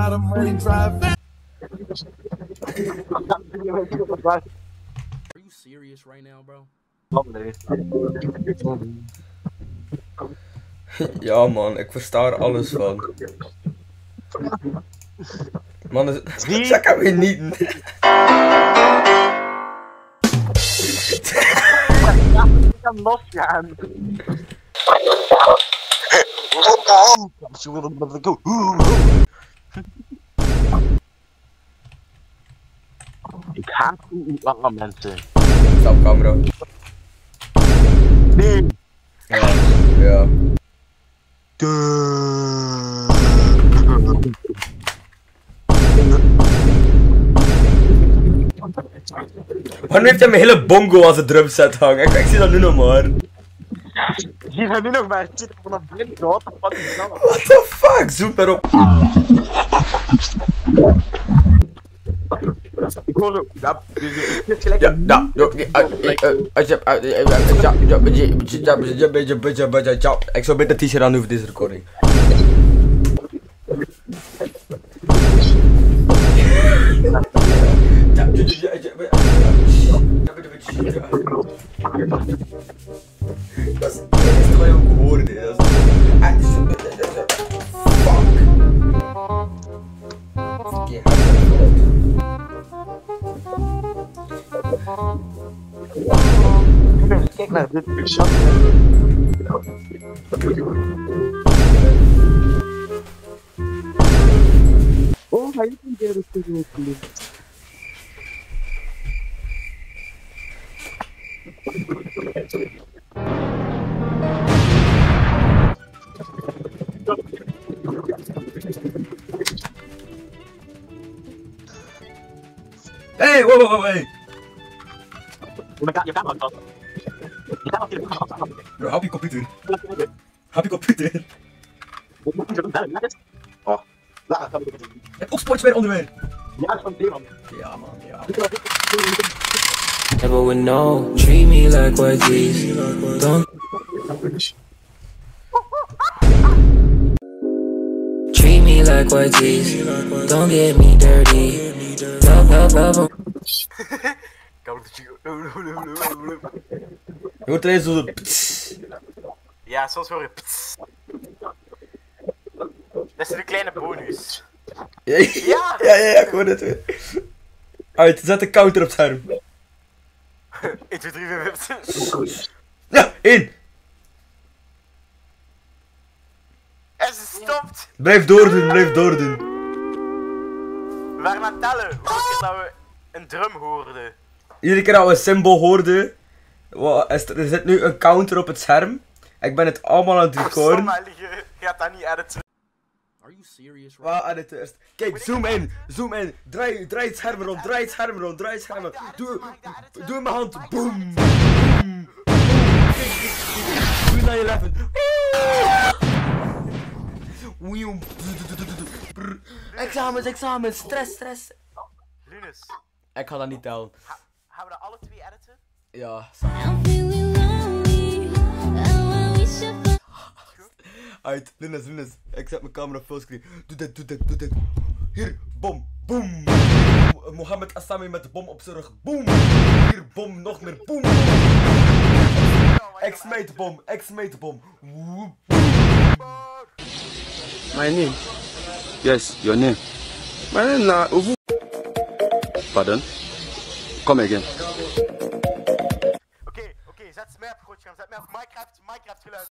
lot of money, drive fast. Are you serious right now, bro? Ja man, ik versta er alles van. Man, dat kan weer niet. Ik kan losgaan. Ik haat niet lange mensen. Stop camera. Nee. Ja. Ja. Waarom heeft hij mijn hele bongo als een drumset hangen? Ik zie dat nu nog maar. Zie je nu nog maar zitten van een blind wat de fuck is dat? What the fuck? Zoek maar op. Ik hoor zo. Ja, het is gelijk. Ik zou beter t-shirt aan over deze recording. Dat is het enige wat je ook hoorde. Kijk naar dit shot. Oh, hij is niet de studio gelukt. Hey, wow, hey. Je camera vast. Je camera vast. Bro, hap je computer. Hap je computer. Oh, laat het. En ook sportswear onderweer. Ja, dat is van Deman. Ja man, ja. Never would know. Treat me like what these. Don't treat me like what these. Don't get me dirty. Love. Je hoort ineens zo. Ja, soms hoor je pts. Dat is een kleine bonus. Ja, ik hoor het weer. Uit, zet de counter op het scherm. 1, 2, 3, 4, 5. Ja, 1. En ze stopt. Blijf doordoen, blijf doordoen. We waren aan het tellen. Hoeveel keer dat we een drum hoorden. Iedere keer dat we een symbool hoorden, er zit nu een counter op het scherm. Ik ben het allemaal aan het recorden. Je gaat dat niet editen. Are you serious? Waar editen eerst? Kijk, zoom in. Draai het scherm rond, draai het scherm rond. Doe in mijn hand. Boom. Doe naar je 11. Examen, stress. Linus, Ik ga dat niet tellen. gaan we dat alle twee editen? Ja. I'm feeling lonely. Oh, I wish I could. Uit, Linus. Ik zet mijn camera fullscreen. Doe dit. Hier, bom, boom. Mohammed Assami met de bom op zijn rug. Boom. Hier, bom, nog meer. Boom. Ex-mate bom. My name? Yes, your name. My name na Ovu. Pardon? Come again. Oké, zet mij op groot scherm. Zet mij op Minecraft geluid.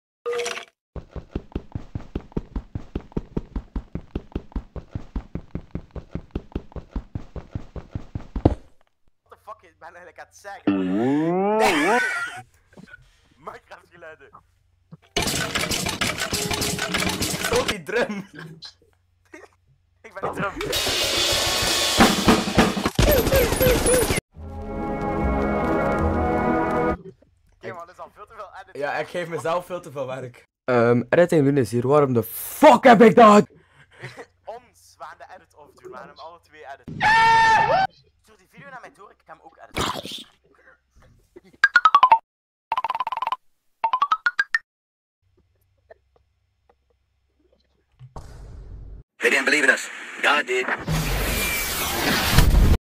What the fuck, ik ben eigenlijk aan het zeggen. Minecraft geluiden. Oh, die drum. Ik ben een drum. Oké man, dit is al veel te veel edit. Ja, ik geef mezelf veel te veel werk. Editing Linus hier, waarom de fuck heb ik dat? Ons, we gaan de edit of doen, we gaan hem alle twee editen. Stuur die video naar mij door, ik ga hem ook editen. They didn't believe in us. God did.